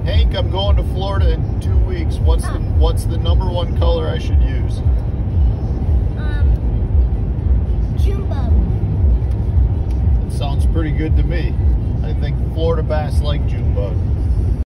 Hank, I'm going to Florida in 2 weeks. What's the number one color I should use? June bug. That sounds pretty good to me. I think Florida bass like June bug.